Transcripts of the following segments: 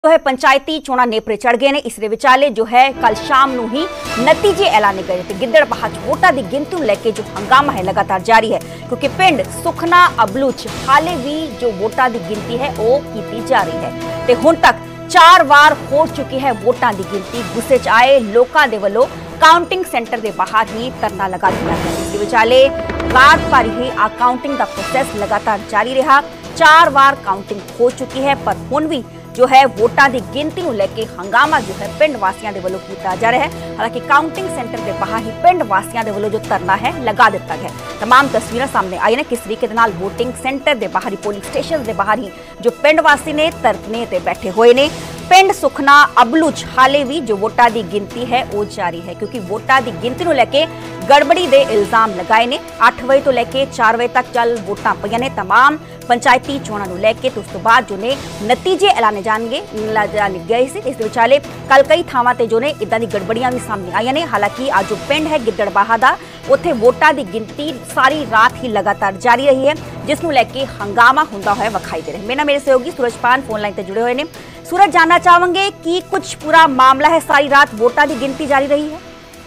जो है पंचायती चोणा नेपरे चढ़ गए ने। इस विचाले जो है कल शाम नूं ही नतीजे ऐलाने गए थे। गिद्दड़बाहा वोटां दी गिनती नूं लैके जो हंगामा है लगातार जारी है, क्योंकि पिंड सुखना अबलूच हाले भी जो वोटां दी गिनती है वो की जा रही है ते हुण तक 4 वार हो चुकी है वोटां दी गिनती। गुस्से च आए लोकां दे वल्लों काउंटिंग सेंटर के बाहर ही धरना लगा दिया गया। इस विचाले रात भर ही आ काउंटिंग का प्रोसैस लगातार जारी रहा। 4 वार काउंटिंग हो चुकी है, पर हुण भी जो है वोटां दी गिनती नूं लैके हंगामा जो है पिंड वासियां दे वल्लों कीता जा रहा है। हालांकि काउंटिंग सेंटर के बाहर ही पिंड वासियां दे वल्लों जो धरना है लगा दिता गया। तमाम तस्वीरां सामने आई ने किस तरीके दे नाल वोटिंग सेंटर के बाहर ही पोलिंग स्टेशन के बाहर ही जो पिंड वासी ने धरने ते बैठे हुए ने। पिंड सुखना अबलूच हाले भी जो वोटां दी गिनती है वो जारी है, क्योंकि वोटां दी गिनती नूं लैके गड़बड़ी दे इल्जाम लगाए ने। 8 बजे तो लैके 4 बजे तक चल वोटां पईयां ने तमाम पंचायती चोणां नूं लैके। तो उस तो बाद जो ने नतीजे ऐलाने जाणगे गए सी। इस विचाले कल कई थावां ते जो ने इदां दी गड़बड़ियां भी सामने आईयां ने। हालांकि आज जो पिंड है गिद्दड़बाहा दा उत्थे वोटां दी गिनती सारी रात ही लगातार जारी रही है, जिसनूं लैके हंगामा हुंदा होया विखाई दे रहा है। मेरे नाल मेरे सहयोगी सूरजपाल फोन लाइन ते जुड़े हुए ने। सूरज, जानना चाहेंगे कि कुछ पूरा मामला है, सारी रात वोटां दी गिनती जारी रही है?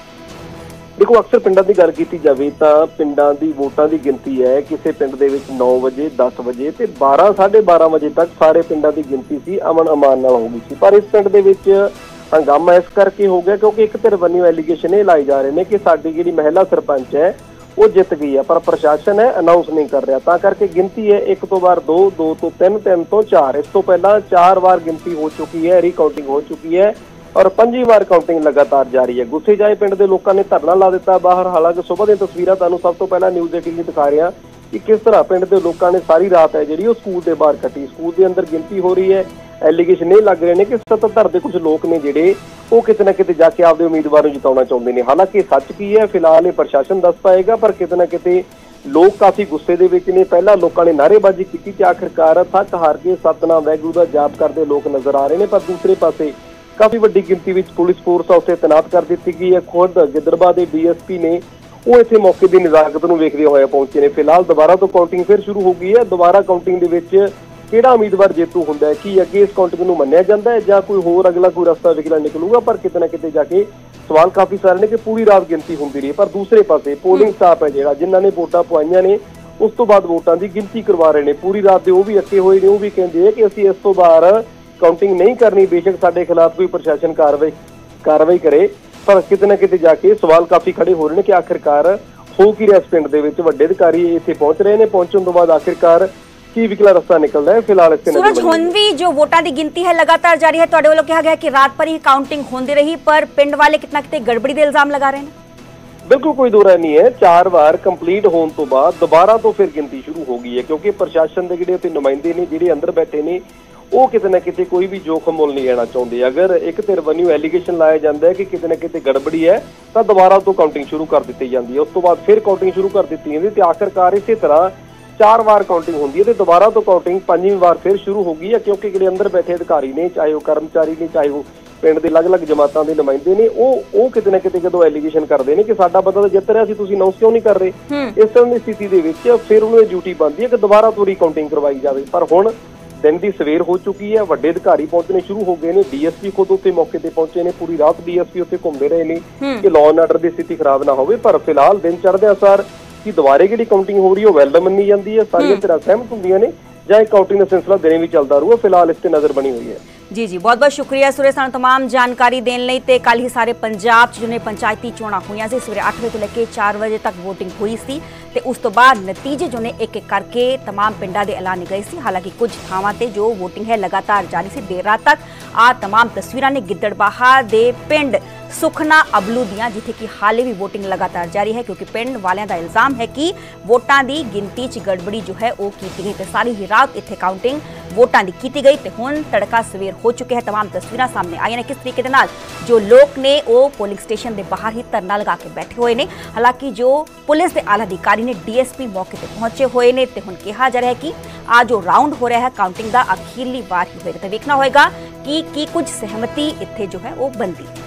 देखो, अक्सर पिंडां की गल की जाए तो पिंडां की वोटां की गिनती है किसी पिंड दे विच 9 बजे 10 बजे ते 12 साढ़े 12 बजे तक सारे पिंडां की गिनती सी अमन अमान नाल हो गई सी। पर इस पिंड दे विच हंगामा इस करके हो गया क्योंकि एक धिर वन्नियों एलीगेशन ये लाई जा रहे हैं कि साडी जिहड़ी महिला सरपंच है वो जित गई है, पर प्रशासन है अनाउंस नहीं कर रहा। तां करके गिनती है 1 तो बार 2, 2 तो 3, 3 तो 4। इस तो पहला 4 बार गिनती हो चुकी है, रिकाउंटिंग हो चुकी है और 5वीं बार काउंटिंग लगातार जारी है। गुस्से जाए पिंड के लोगों ने धरना ला दिता बाहर। हालांकि सुबह दी तस्वीरां तुहानूं सब तो पहला न्यूज़ 18 दिखा रहे हैं कि किस तरह पिंड के लोगों ने सारी रात है जी स्कूल के बाहर कटी। स्कूल के अंदर गिनती हो रही है। एलीगेशन ये लग रहे हैं कि सत्ताधर के कुछ लोग ने जिहड़े वो किते ना किते जाके आपदे उम्मीदवार जिताउणा चाहुंदे ने। हालांकि सच की है फिलहाल ये प्रशासन दस पाएगा, पर किते ना किते लोग काफी गुस्से दे विच ने। पहला लोगों ने नारेबाजी की ते आखिरकार थक हार के सतनाम वैगुरू दा जाप करते लोग नजर आ रहे हैं। पर दूसरे पासे काफी वड्डी गिनती विच पुलिस फोर्स उत्थे तैनात कर दी गई है। खुद गिद्दड़बाहा दे DSP ने वो इत्थे मौके की नज़ाकत नूं वेखदे होए पहुंचे ने। फिलहाल दोबारा तो काउंटिंग फिर शुरू हो गई है। दोबारा काउंटिंग दे विच किहड़ा उम्मीदवार जेतू हुंदा है कि अगे इस काउंटिंग नूं मन्निया जांदा है जां कोई होर अगला कोई रस्ता विकला निकलूगा, पर किते ना किते जाके सवाल काफी सारे ने कि पूरी रात गिनती हुंदी रही। पर दूसरे पासे पोलिंग स्टाफ है जिहड़ा जिन्हां ने वोटां पवाईआं ने उस तो बाद वोटां की गिनती करवा रहे हैं। पूरी रात दे वो भी अक्के होए ने। वो भी कहंदे कि असीं इस तो बार काउंटिंग नहीं करनी, बेशक साडे खिलाफ कोई प्रशासन कार्रवाई करे, पर किते ना किते जाके सवाल काफी खड़े हो रहे हैं कि आखिरकार हो की रहा इस पिंड दे विच। वड्डे अधिकारी इत्थे पहुंच रहे हैं। पहुंचण तो बाद आखिरकार की विकला रस्ता निकलदा है फिलहाल इसके सूरज, हुण भी जो वोटां दी गिनती है लगातार जारी है। तुहाडे वल्लों कहा गया कि रात पर ही काउंटिंग होंदी रही, पर पिंड वाले कितना किते गड़बड़ी दे इल्जाम लगा रहे हैं। बिल्कुल कोई दो राय नहीं है। 4 बार कंप्लीट होने तो बाद दोबारा तो फिर गिनती शुरू हो गई है, क्योंकि प्रशासन के जिहड़े नुमाइंदे ने जिहड़े अंदर बैठे ने वो किते ना किते कोई भी जोखम मुल नहीं लेना चाहते। अगर एक धिर वन्नियों एलीगेशन लाया जाता है कि किते ना किते गड़बड़ी है तो दोबारा तो काउंटिंग शुरू कर दी जाती है। उस तो बाद फिर काउंटिंग शुरू कर दी जाती है। आखिरकार इसी तरह 4 बार काउंटिंग होती है तो दोबारा तो काउंटिंग 5वीं बार फिर शुरू हो गई है, क्योंकि जिहड़े अंदर बैठे अधिकारी ने, चाहे वो कर्मचारी ने, चाहे वो पिंड के अलग-अलग जमातां के नुमाइंदे ने, वो किते ना किते जदों एलीगेशन करते हैं कि साडा बंदा तो जित रहा सी, तुसीं अनाउंस क्यों नहीं कर रहे। इस तरह की स्थिति दे विच फिर उन्हें ड्यूटी बनती है कि दोबारा तो रिकाउंटिंग करवाई जाए। पर हुण दिन की सवेर हो चुकी है। वड्डे अधिकारी पहुंचने शुरू हो गए हैं। DSP खुद उत्ते मौके पर पहुंचे ने। पूरी रात DSP उत्ते घूमते रहे हैं कि लॉ एंड आर्डर की स्थिति खराब ना हो। पर फिलहाल दिन चढ़दे सार कि दोबारे जिहड़ी काउंटिंग हो रही है वैल मन्नी जाती है, सारियां धिरां सहमत होंदियां ने, जां काउंटिंग का सिलसिला दिन भी चलता रहूगा। फिलहाल इस ते नज़र बनी हुई है। जी जी, बहुत बहुत शुक्रिया सूरज, सानू तमाम जानकारी देने लई। ते कल ही सारे पंजाब च जिन्हें पंचायती चोणां होईयां सी, सवेरे 8 बजे तो लेके 4 बजे तक वोटिंग हुई सी ते उस तो बाद नतीजे जो ने एक एक करके तमाम पिंडां दे ऐलाने गए सी। हालांकि कुछ थावां ते जो वोटिंग है लगातार जारी सी। देर रात तक आ तमाम तस्वीरां ने गिद्दड़बाहा दे पिंड सुखना अबलू दियां, जिथे कि हाले भी वोटिंग लगातार जारी है, क्योंकि पिंड वालियां दा इल्जाम है कि वोटां दी गिनती च गड़बड़ी जो है वो की गई ते सारी ही रात इत्थे काउंटिंग वोटां दी की गई ते हुण तड़का सवेर हो चुके हैं। तमाम तस्वीरां सामने आई ने किस तरीके दे नाल जो लोग ने वो पोलिंग स्टेशन के बाहर ही धरना लगा के बैठे हुए ने। हालांकि जो पुलिस के आला अधिकारी ने DSP मौके पर पहुंचे हुए ने ते हुण कहा जा रहा है कि आज जो राउंड हो रहा है काउंटिंग का आखिरली बार ही होएगा। तो देखना होगा कि कुछ सहमति इत्थे जो है वो बनती है।